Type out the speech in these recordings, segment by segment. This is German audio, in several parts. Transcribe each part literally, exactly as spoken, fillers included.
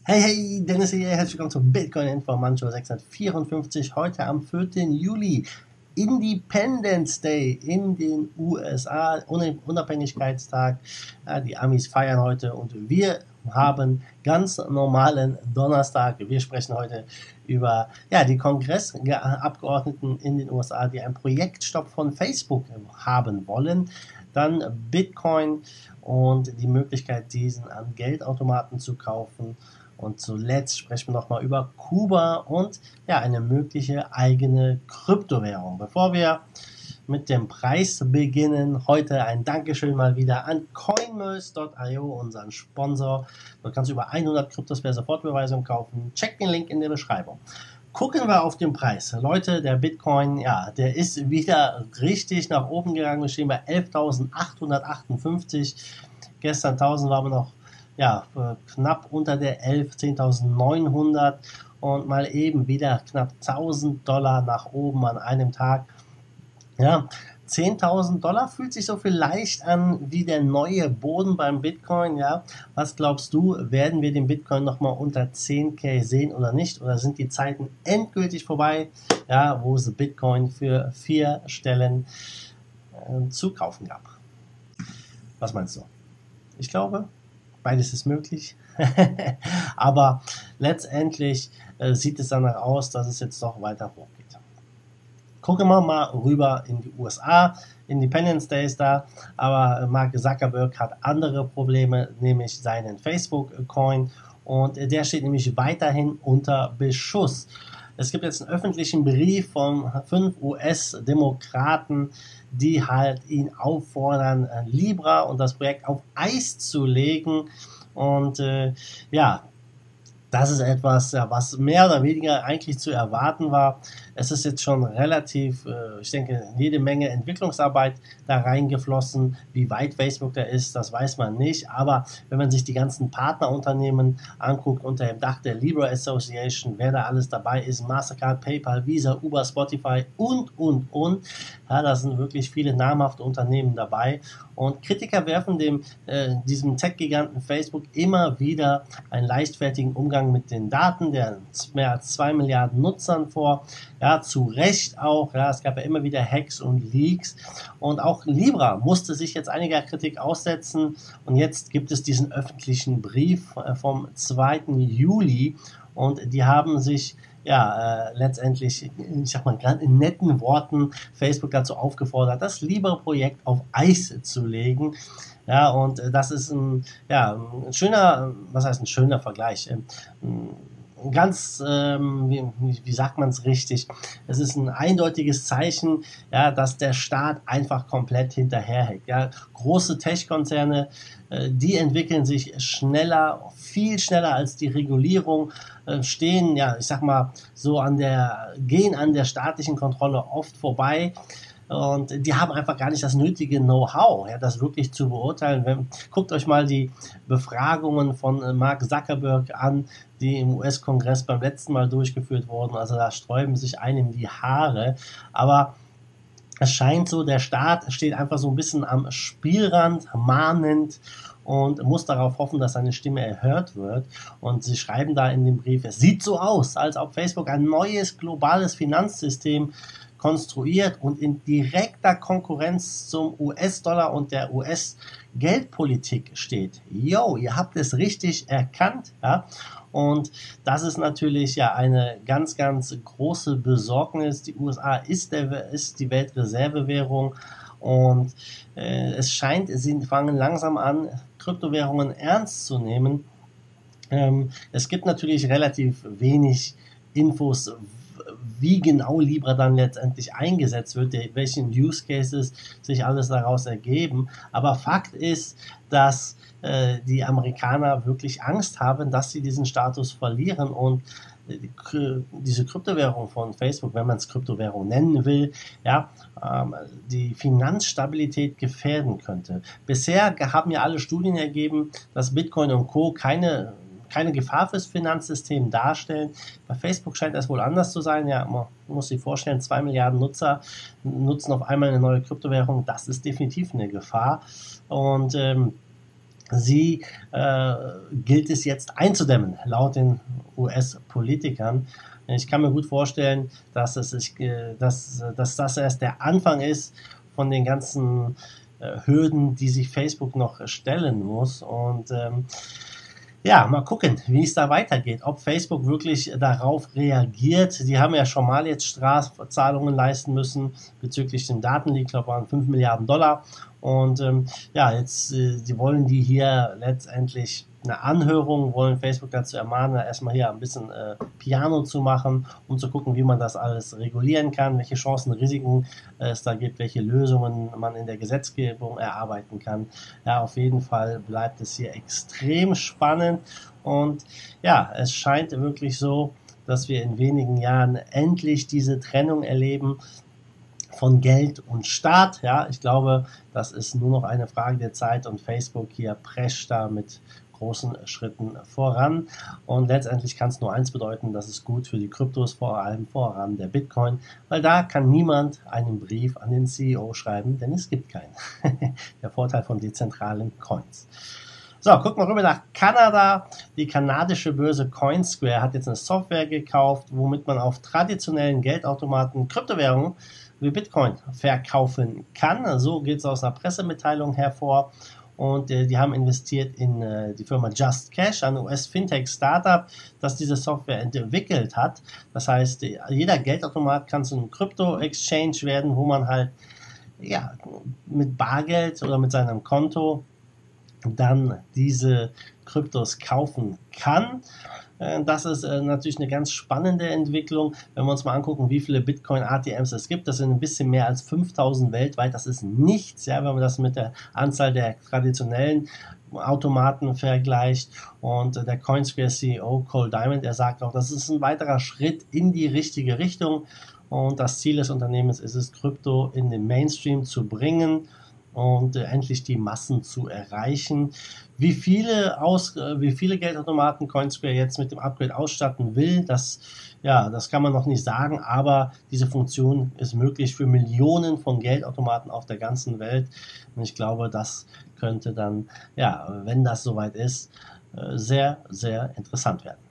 Hey, hey, Dennis hier, herzlich willkommen zum Bitcoin Information sechshundertvierundfünfzig, heute am vierten Juli, Independence Day in den U S A, Unabhängigkeitstag. Ja, die Amis feiern heute und wir haben ganz normalen Donnerstag. Wir sprechen heute über ja, die Kongressabgeordneten in den U S A, die einen Projektstopp von Facebook haben wollen. Dann Bitcoin und die Möglichkeit, diesen an Geldautomaten zu kaufen. Und zuletzt sprechen wir nochmal über Kuba und ja, eine mögliche eigene Kryptowährung. Bevor wir mit dem Preis beginnen, heute ein Dankeschön mal wieder an Coinmerce Punkt io, unseren Sponsor. Dort kannst du über hundert Kryptos per Sofortbeweisung kaufen. Check den Link in der Beschreibung. Gucken wir auf den Preis. Leute, der Bitcoin, ja, der ist wieder richtig nach oben gegangen. Wir stehen bei elftausendachthundertachtundfünfzig. Gestern tausend waren wir noch ja, knapp unter der elf, zehntausendneunhundert und mal eben wieder knapp tausend Dollar nach oben an einem Tag. Ja, zehntausend Dollar fühlt sich so vielleicht an wie der neue Boden beim Bitcoin. Ja, was glaubst du, werden wir den Bitcoin nochmal unter zehntausend sehen oder nicht? Oder sind die Zeiten endgültig vorbei, ja, wo es Bitcoin für vier Stellen äh, zu kaufen gab? Was meinst du? Ich glaube, beides ist möglich, aber letztendlich äh, sieht es danach aus, dass es jetzt doch weiter hochgeht. Gucken wir mal rüber in die U S A. Independence Day ist da, aber Mark Zuckerberg hat andere Probleme, nämlich seinen Facebook-Coin, und der steht nämlich weiterhin unter Beschuss. Es gibt jetzt einen öffentlichen Brief von fünf U S-Demokraten, die halt ihn auffordern, Libra und das Projekt auf Eis zu legen. Und äh, ja, das ist etwas, ja, was mehr oder weniger eigentlich zu erwarten war. Es ist jetzt schon relativ, äh, ich denke, jede Menge Entwicklungsarbeit da reingeflossen. Wie weit Facebook da ist, das weiß man nicht. Aber wenn man sich die ganzen Partnerunternehmen anguckt unter dem Dach der Libra Association, wer da alles dabei ist, Mastercard, PayPal, Visa, Uber, Spotify und, und, und. Ja, da sind wirklich viele namhafte Unternehmen dabei. Und Kritiker werfen dem, äh, diesem Tech-Giganten Facebook immer wieder einen leichtfertigen Umgang mit den Daten der mehr als zwei Milliarden Nutzern vor. Ja, zu Recht auch. Ja, es gab ja immer wieder Hacks und Leaks. Und auch Libra musste sich jetzt einiger Kritik aussetzen. Und jetzt gibt es diesen öffentlichen Brief vom zweiten Juli. Und die haben sich ja, äh, letztendlich, ich sag mal, gerade in netten Worten Facebook dazu aufgefordert, das Libra-Projekt auf Eis zu legen. Ja, und äh, das ist ein, ja, ein schöner, was heißt ein schöner Vergleich? Ähm, ein ganz, ähm, wie, wie sagt man es richtig? Es ist ein eindeutiges Zeichen, ja, dass der Staat einfach komplett hinterherhängt. Ja. Große Tech-Konzerne, äh, die entwickeln sich schneller, viel schneller als die Regulierung, äh, stehen, ja, ich sag mal, so an der, gehen an der staatlichen Kontrolle oft vorbei. Und die haben einfach gar nicht das nötige Know-how, ja, das wirklich zu beurteilen. Wenn, guckt euch mal die Befragungen von Mark Zuckerberg an, die im U S-Kongress beim letzten Mal durchgeführt wurden. Also da sträuben sich einem die Haare. Aber es scheint so, der Staat steht einfach so ein bisschen am Spielrand, mahnend, und muss darauf hoffen, dass seine Stimme erhört wird. Und sie schreiben da in dem Brief, es sieht so aus, als ob Facebook ein neues globales Finanzsystem konstruiert und in direkter Konkurrenz zum U S-Dollar und der U S-Geldpolitik steht. Yo, ihr habt es richtig erkannt, ja? Und das ist natürlich ja eine ganz, ganz große Besorgnis. Die U S A ist, der, ist die Weltreservewährung, und äh, es scheint, sie fangen langsam an, Kryptowährungen ernst zu nehmen. Ähm, es gibt natürlich relativ wenig Infos, wie genau Libra dann letztendlich eingesetzt wird, welchen Use Cases sich alles daraus ergeben. Aber Fakt ist, dass äh, die Amerikaner wirklich Angst haben, dass sie diesen Status verlieren und die, diese Kryptowährung von Facebook, wenn man es Kryptowährung nennen will, ja, ähm, die Finanzstabilität gefährden könnte. Bisher haben ja alle Studien ergeben, dass Bitcoin und Co. keine keine Gefahr fürs Finanzsystem darstellen. Bei Facebook scheint das wohl anders zu sein. Ja, man muss sich vorstellen, zwei Milliarden Nutzer nutzen auf einmal eine neue Kryptowährung. Das ist definitiv eine Gefahr. Und ähm, sie äh, gilt es jetzt einzudämmen, laut den U S-Politikern. Ich kann mir gut vorstellen, dass, es sich, dass, dass das erst der Anfang ist von den ganzen äh, Hürden, die sich Facebook noch stellen muss. Und ähm, ja, mal gucken, wie es da weitergeht, ob Facebook wirklich darauf reagiert. Die haben ja schon mal jetzt Strafzahlungen leisten müssen bezüglich dem Datenleak, ich glaube, waren fünf Milliarden Dollar. Und ähm, ja, jetzt, äh, die wollen die hier letztendlich eine Anhörung, wollen Facebook dazu ermahnen, erstmal hier ein bisschen äh, Piano zu machen, um zu gucken, wie man das alles regulieren kann, welche Chancen, Risiken äh, es da gibt, welche Lösungen man in der Gesetzgebung erarbeiten kann. Ja, auf jeden Fall bleibt es hier extrem spannend und ja, es scheint wirklich so, dass wir in wenigen Jahren endlich diese Trennung erleben von Geld und Staat. Ja, ich glaube, das ist nur noch eine Frage der Zeit und Facebook hier prescht da mit großen Schritten voran. Und letztendlich kann es nur eins bedeuten, das ist gut für die Kryptos, vor allem voran der Bitcoin, weil da kann niemand einen Brief an den C E O schreiben, denn es gibt keinen. Der Vorteil von dezentralen Coins. So, gucken wir rüber nach Kanada. Die kanadische Börse Coinsquare hat jetzt eine Software gekauft, womit man auf traditionellen Geldautomaten Kryptowährungen wie Bitcoin verkaufen kann. So geht es aus einer Pressemitteilung hervor. Und äh, die haben investiert in äh, die Firma Just Cash, ein U S-Fintech-Startup, das diese Software entwickelt hat. Das heißt, jeder Geldautomat kann zu einem Krypto-Exchange werden, wo man halt ja, mit Bargeld oder mit seinem Konto dann diese Kryptos kaufen kann. Das ist äh, natürlich eine ganz spannende Entwicklung, wenn wir uns mal angucken, wie viele Bitcoin-A T Ms es gibt. Das sind ein bisschen mehr als fünftausend weltweit. Das ist nichts, ja, wenn man das mit der Anzahl der traditionellen Automaten vergleicht. Und äh, der Coinsquare C E O Cole Diamond, er sagt auch, das ist ein weiterer Schritt in die richtige Richtung. Und das Ziel des Unternehmens ist es, Krypto in den Mainstream zu bringen und äh, endlich die Massen zu erreichen. Wie viele, aus, äh, wie viele Geldautomaten Coinsquare jetzt mit dem Upgrade ausstatten will, das, ja, das kann man noch nicht sagen, aber diese Funktion ist möglich für Millionen von Geldautomaten auf der ganzen Welt. Und ich glaube, das könnte dann, ja, wenn das soweit ist, äh, sehr, sehr interessant werden.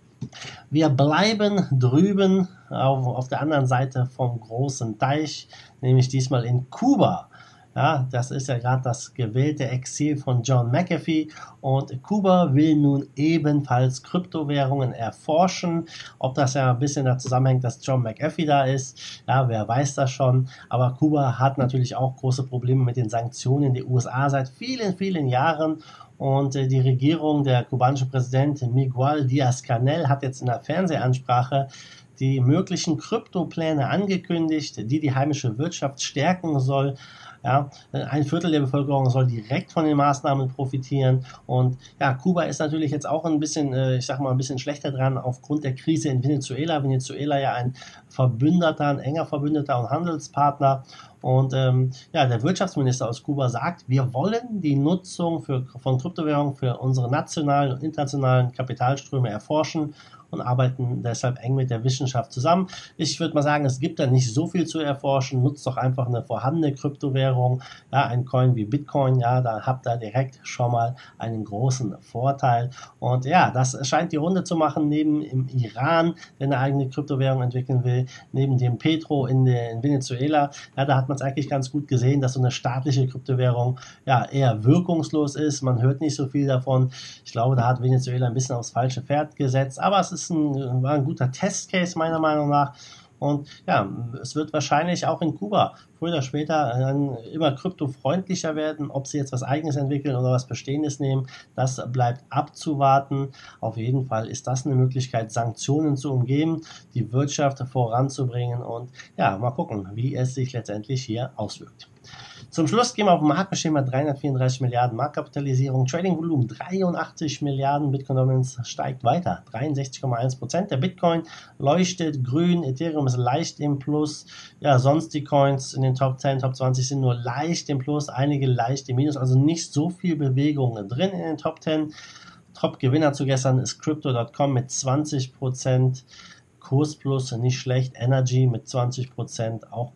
Wir bleiben drüben auf, auf der anderen Seite vom großen Teich, nämlich diesmal in Kuba. Ja, das ist ja gerade das gewählte Exil von John McAfee und Kuba will nun ebenfalls Kryptowährungen erforschen. Ob das ja ein bisschen da zusammenhängt, dass John McAfee da ist, ja, wer weiß das schon. Aber Kuba hat natürlich auch große Probleme mit den Sanktionen der U S A seit vielen, vielen Jahren. Und äh, die Regierung, der kubanische Präsident Miguel Díaz-Canel hat jetzt in der Fernsehansprache die möglichen Kryptopläne angekündigt, die die heimische Wirtschaft stärken soll. Ja, ein Viertel der Bevölkerung soll direkt von den Maßnahmen profitieren und ja, Kuba ist natürlich jetzt auch ein bisschen, ich sag mal, ein bisschen schlechter dran aufgrund der Krise in Venezuela. Venezuela ja ein Verbündeter, ein enger Verbündeter und Handelspartner. Und ähm, ja, der Wirtschaftsminister aus Kuba sagt, wir wollen die Nutzung für, von Kryptowährungen für unsere nationalen und internationalen Kapitalströme erforschen und arbeiten deshalb eng mit der Wissenschaft zusammen. Ich würde mal sagen, es gibt da nicht so viel zu erforschen. Nutzt doch einfach eine vorhandene Kryptowährung, ja, ein Coin wie Bitcoin, ja, da habt ihr direkt schon mal einen großen Vorteil. Und ja, das scheint die Runde zu machen, neben im Iran, der eine eigene Kryptowährung entwickeln will, neben dem Petro in, der, in Venezuela. Ja, da hat man es eigentlich ganz gut gesehen, dass so eine staatliche Kryptowährung ja eher wirkungslos ist. Man hört nicht so viel davon. Ich glaube, da hat Venezuela ein bisschen aufs falsche Pferd gesetzt, aber es ist ein, war ein guter Testcase meiner Meinung nach. Und ja, es wird wahrscheinlich auch in Kuba früher oder später äh, immer kryptofreundlicher werden. Ob sie jetzt was Eigenes entwickeln oder was Bestehendes nehmen, das bleibt abzuwarten. Auf jeden Fall ist das eine Möglichkeit, Sanktionen zu umgehen, die Wirtschaft voranzubringen und ja, mal gucken, wie es sich letztendlich hier auswirkt. Zum Schluss gehen wir auf Markenschema dreihundertvierunddreißig Milliarden Marktkapitalisierung, Trading-Volumen dreiundachtzig Milliarden, Bitcoin Dominance steigt weiter, dreiundsechzig Komma eins Prozent. Der Bitcoin leuchtet grün, Ethereum ist leicht im Plus, ja, sonst die Coins in den Top zehn, Top zwanzig sind nur leicht im Plus, einige leicht im Minus, also nicht so viel Bewegung drin in den Top zehn. Top-Gewinner zu gestern ist Crypto Punkt com mit zwanzig Prozent, Kurs Plus nicht schlecht, Energy mit zwanzig Prozent auch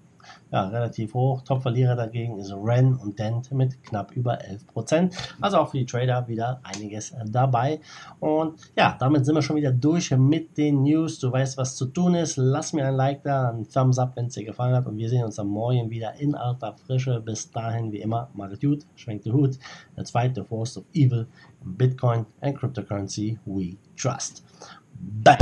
ja, relativ hoch. Top-Verlierer dagegen ist Ren und Dent mit knapp über elf Prozent. Also auch für die Trader wieder einiges dabei. Und ja, damit sind wir schon wieder durch mit den News. Du weißt, was zu tun ist. Lass mir ein Like da, ein Thumbs up, wenn es dir gefallen hat. Und wir sehen uns am Morgen wieder in alter Frische. Bis dahin, wie immer, macht gut, schwenkt den Hut. Let's fight the force of evil in Bitcoin and cryptocurrency we trust. Bye.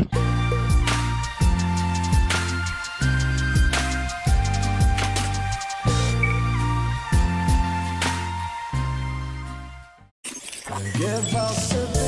Give us a